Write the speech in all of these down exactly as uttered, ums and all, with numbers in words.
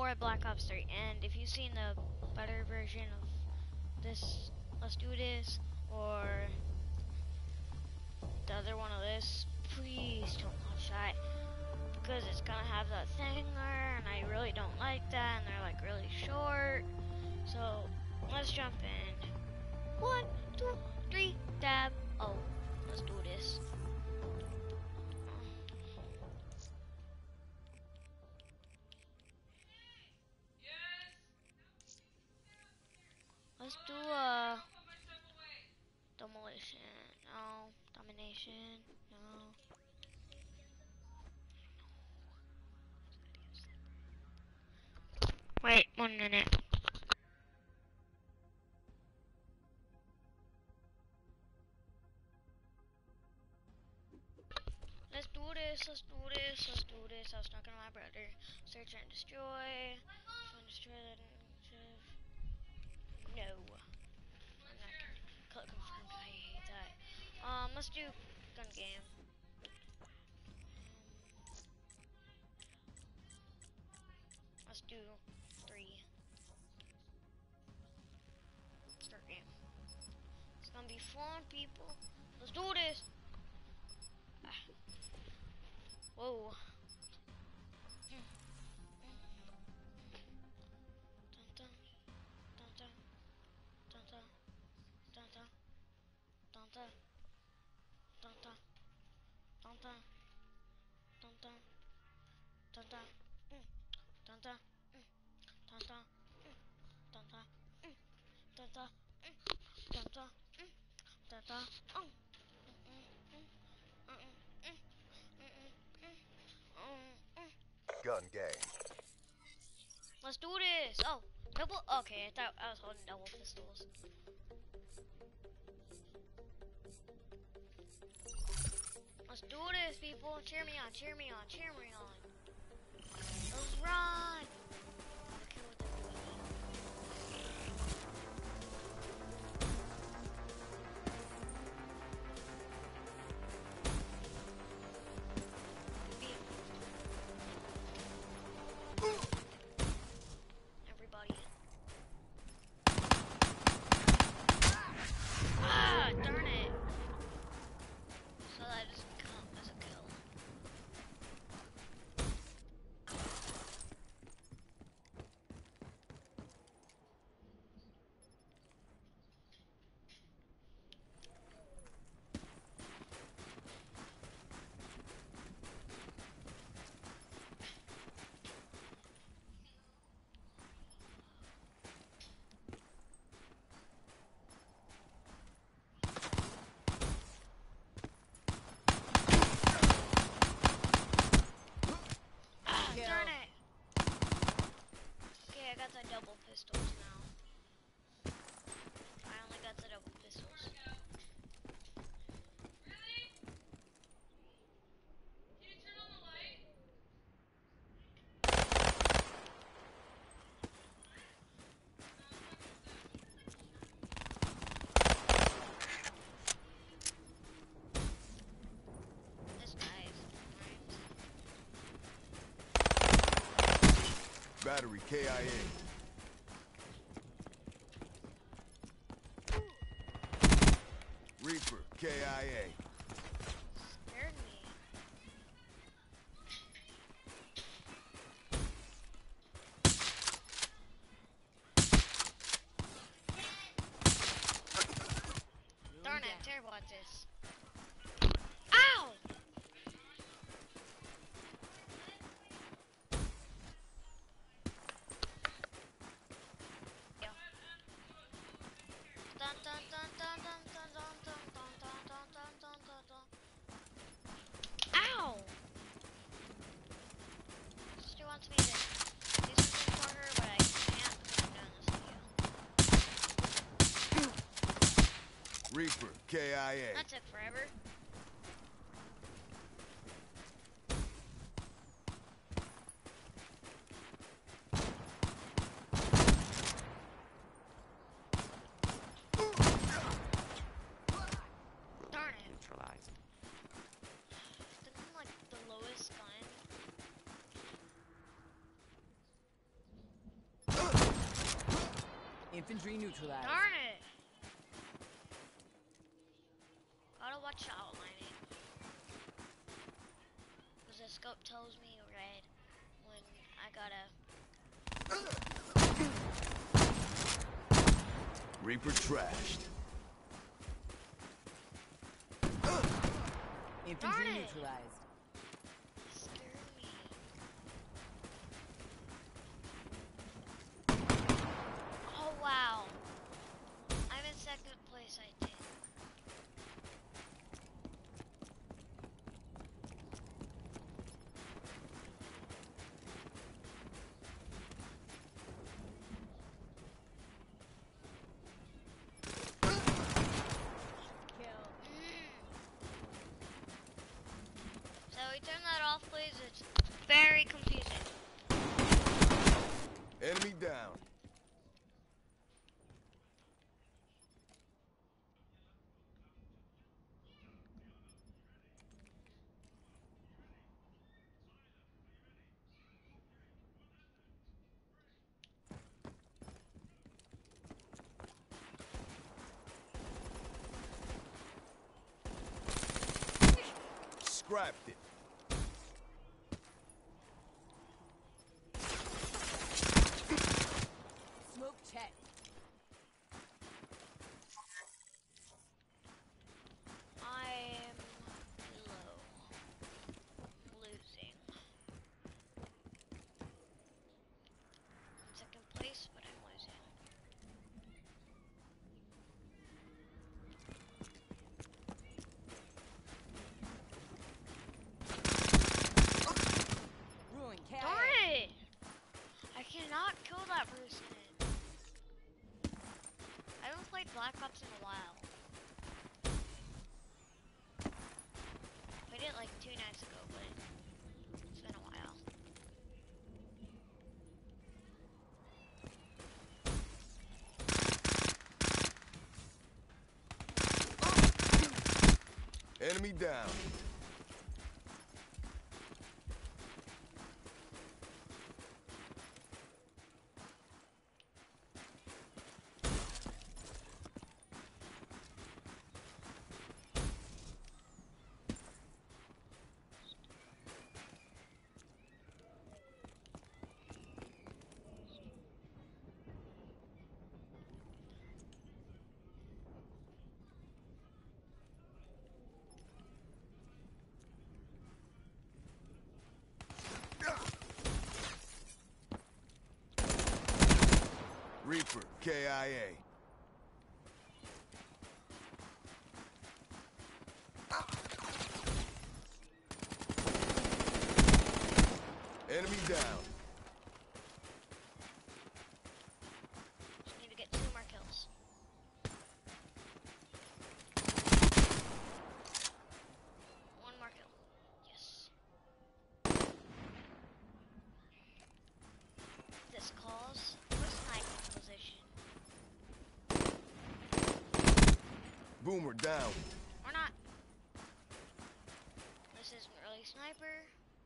more Black Ops three. And if you've seen the better version of this, let's do this, or the other one of this, please don't watch that, because it's gonna have that thing there, and I really don't like that, and they're like really short. So let's jump in. One, two, three, dab. Oh, let's do this. Let's do a demolition. No, domination. No. Wait one minute. Let's do this, let's do this, let's do this. I was talking to my brother. Search and destroy. Trying to destroy that initiative. No. I'm not gonna click confirm. I hate that. Um, let's do gun game. Let's do three. Start game. It's gonna be fun, people. Let's do this. Ah. Whoa. Mm. Mm. Dun dun. Dun dun. Dun dun. Dun dun. Dun dun. Dun dun. Dun dun. Dun dun. Dun dun. Mm. Dun dun. Mm. Dun dun. Mm. Dun dun. Mm. Dun dun. Mm. Dun dun. Mm. Dun dun. Oh. Gun game. Let's do this. Oh, double. Okay, I thought I was holding double pistols. Let's do this, people. Cheer me on, cheer me on, cheer me on. Let's run. Okay, what they're doing. Everybody. Ah, darn it. So that doesn't count as a kill. Ah, darn it. Okay, I got the double pistols now. I only got the double pistols. This guy's Battery K I A. Reaper K I A. scared me. Darn it, I'm terrible at this. Ow! Yeah. Dun dun dun dun dun dun dun dun dun dun dun dun dun dun dun. Ow! Sister wants me to do something for her, but I can't because I'm doing this video. Reaper K I A. That took forever. Darn it. Neutralized. This is like the lowest gun. Infantry neutralized. Darn it! Gotta watch the outlining. Because the scope tells me red when I gotta... Reaper trashed. Infantry Darn it. neutralized. Scared me. Oh wow. I'm in second place, I think. Kill. So we turn that off, please. It's very confusing. Enemy down. Scrapped it. Smoke check. I'm low. Losing. Second place, but I'm losing. Ruin cat. Darn it! I cannot kill that person. I haven't played Black Ops in a while. Played it like two nights ago, but it's been a while. Enemy down. Reaper, K I A. Enemy down. Just need to get two more kills. One more kill. Yes. This calls for sniping position. Boomer down. Or not. This isn't really sniper.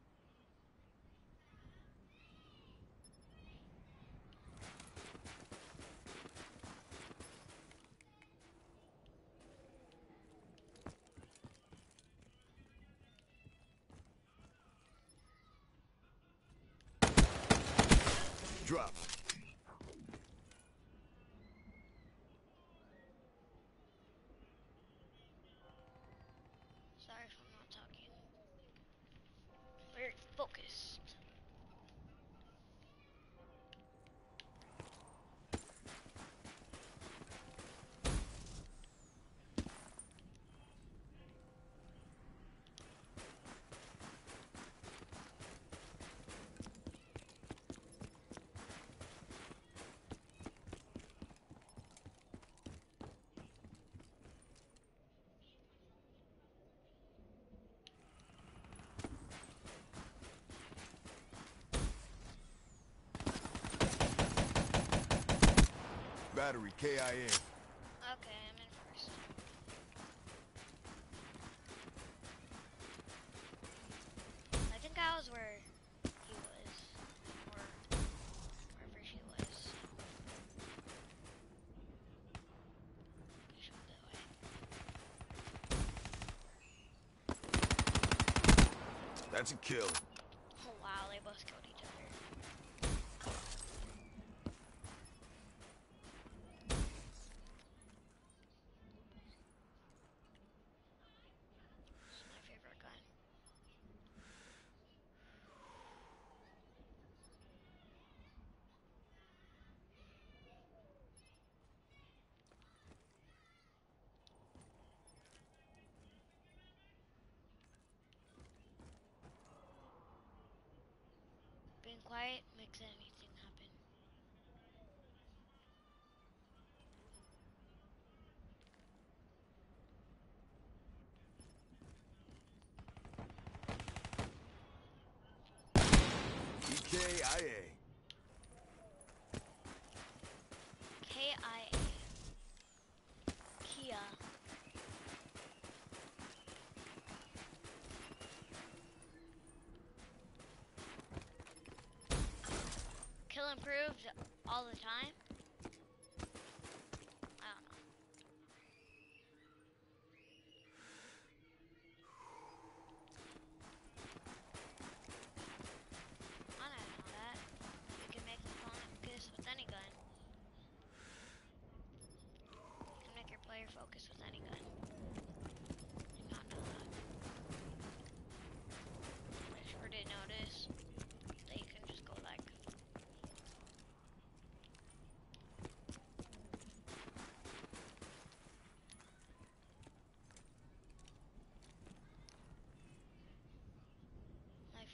Drop. Sorry if I'm not talking. Very focused. Battery, K I A. Okay, I'm in first. I think I was where he was. Or wherever she was. That's a kill. Oh wow, they both killed each other. This is my favorite gun. Being quiet makes anything happen. E K I A. K I A. Kia. Kill improved all the time? I don't know. I don't know that. You can make the focus with any gun. You can make your player focus with any gun. Did not know that. I sure did notice that you can just go like. Life.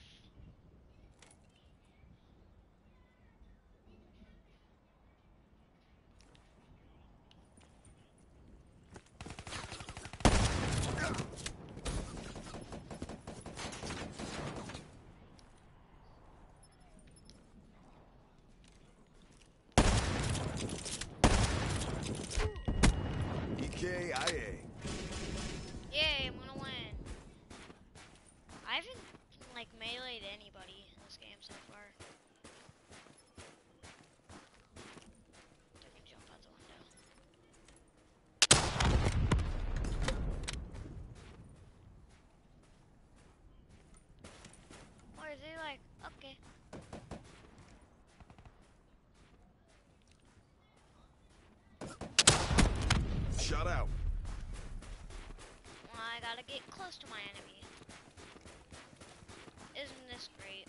E K I A. Yay, I'm gonna win. I haven't like meleeed anybody in this game so far. They can jump out the window. Or is he like, okay. Shut out. Well, I gotta get close to my enemy. Isn't this great?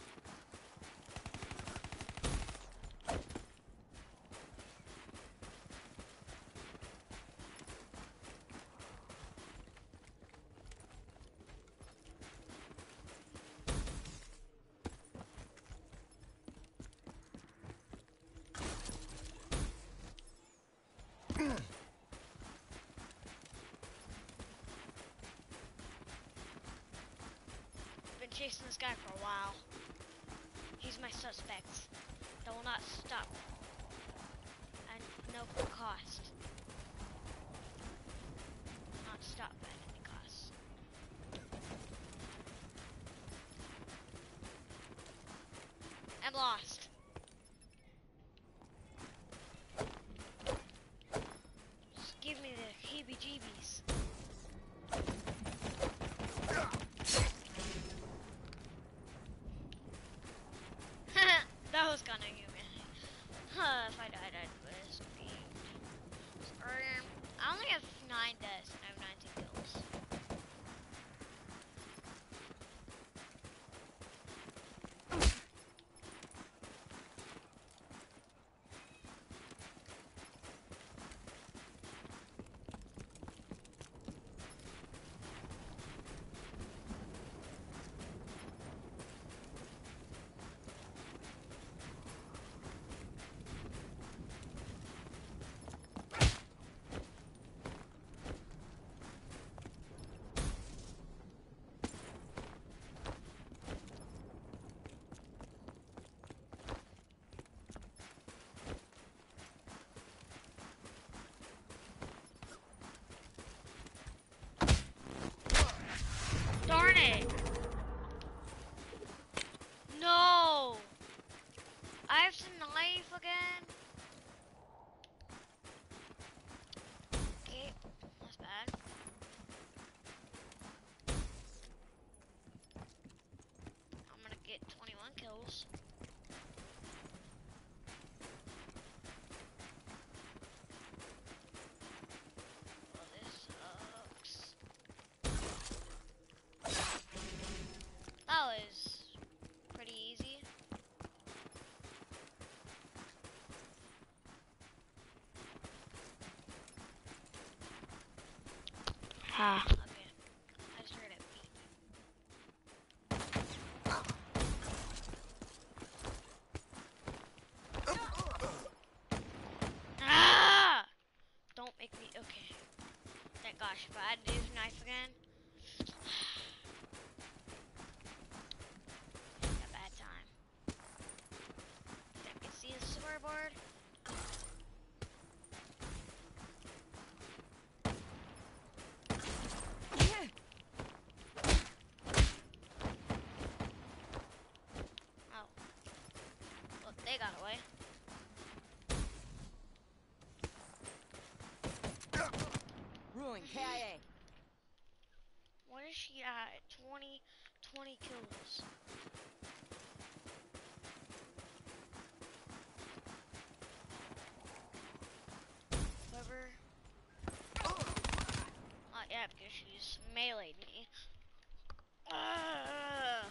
Been chasing this guy for a while. He's my suspect. That will not stop. And no cost. Not stop at any cost. I'm lost. Just give me the heebie-jeebies. That was kind of human. Huh, if I died, I'd be screamed. Um, I only have nine deaths and I have nineteen kills. Darn it! No! I have to knife again? Okay, that's bad. kills. Oh, this sucks. That was pretty easy. Ha. Okay. I just heard it beep. Ah! Don't make me. Okay. Thank gosh, if I had to use a knife again. A bad time. I can see the scoreboard. Oh. Well, they got away. Ruin K I A. What is she at? twenty, twenty kills. Whoever. Oh, yeah, because she's meleeed me. Uh.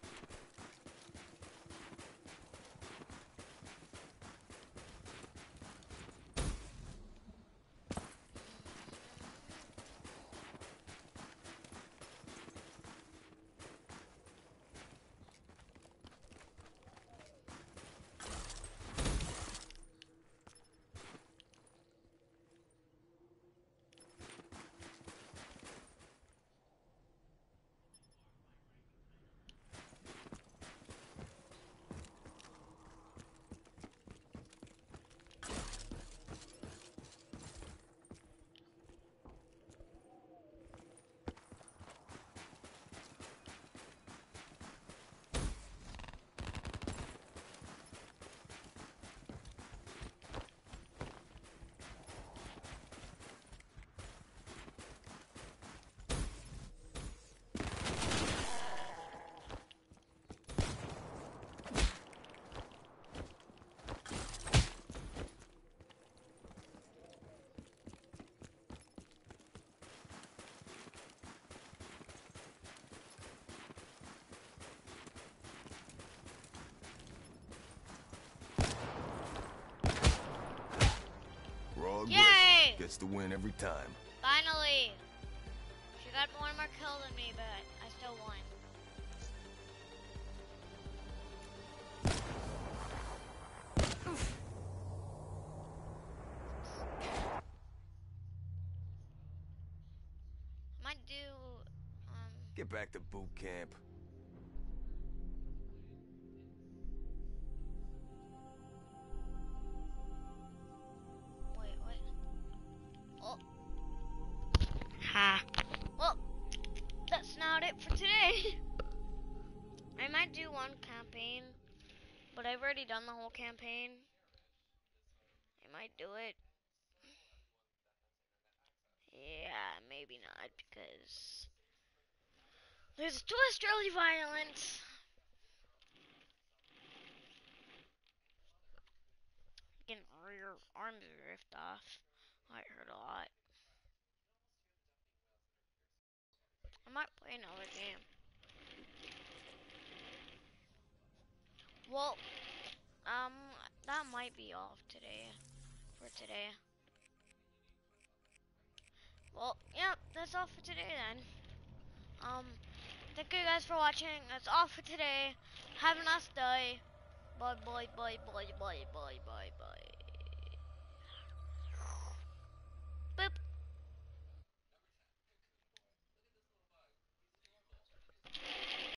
Raw Yay! aggression gets the win every time. Finally! She got one more kill than me, but I still won. Might do, um... Get back to boot camp. Wait, what? Oh. Ha. Well, that's not it for today. I might do one campaign, but I've already done the whole campaign. I might do it. Yeah, maybe not, because there's a twist really violent. Getting your arms ripped off. Might hurt a lot. I might play another game. Well, um, that might be all today. For today. Well, yep, that's all for today then. Um, thank you guys for watching. That's all for today. Have a nice day. Bye, bye, bye, bye, bye, bye, bye, bye.